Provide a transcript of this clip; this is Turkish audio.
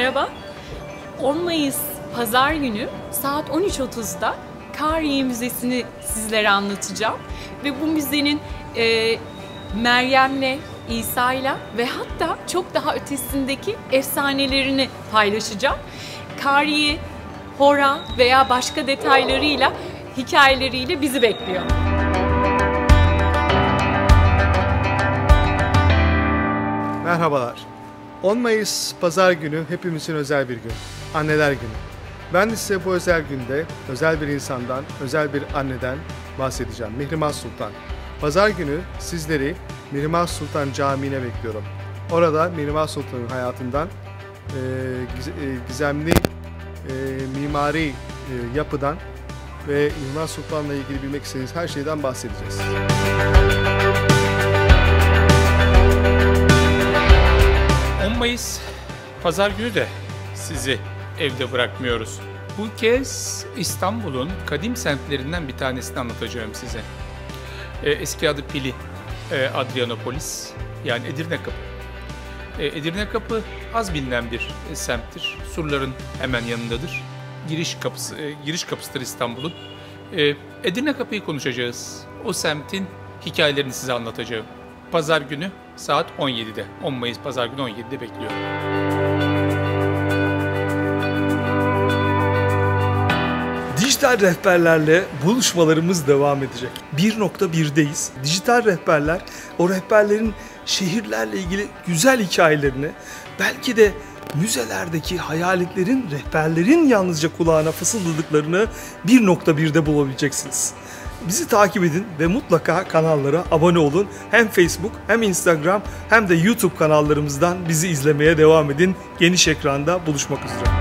Merhaba. 10 Mayıs Pazar günü saat 13.30'da Kariye Müzesi'ni sizlere anlatacağım. Ve bu müzenin Meryem'le, İsa'yla ve hatta çok daha ötesindeki efsanelerini paylaşacağım. Kariye, Hora veya başka detaylarıyla, hikayeleriyle bizi bekliyor. Merhabalar. 10 Mayıs Pazar günü hepimizin özel bir gün. Anneler Günü. Ben de size bu özel günde özel bir insandan, özel bir anneden bahsedeceğim. Mihrimah Sultan. Pazar günü sizleri Mihrimah Sultan Camii'ne bekliyorum. Orada Mihrimah Sultan'ın hayatından, gizemli mimari yapıdan ve Mihrimah Sultan'la ilgili bilmek istediğiniz her şeyden bahsedeceğiz. Mayıs Pazar günü de sizi evde bırakmıyoruz. Bu kez İstanbul'un kadim semtlerinden bir tanesini anlatacağım size. Eski adı Pili, Adrianopolis, yani Edirne Kapı. Edirne Kapı az bilinen bir semttir. Surların hemen yanındadır. Giriş kapısıdır İstanbul'un. Edirne Kapı'yı konuşacağız. O semtin hikayelerini size anlatacağım. Pazar günü saat 17'de. 10 Mayıs Pazar günü 17'de bekliyorum. Dijital rehberlerle buluşmalarımız devam edecek. 1.1'deyiz. Dijital rehberler, o rehberlerin şehirlerle ilgili güzel hikayelerini, belki de müzelerdeki hayaletlerin, rehberlerin yalnızca kulağına fısıldadıklarını 1.1'de bulabileceksiniz. Bizi takip edin ve mutlaka kanallara abone olun. Hem Facebook hem Instagram hem de YouTube kanallarımızdan bizi izlemeye devam edin. Geniş ekranda buluşmak üzere.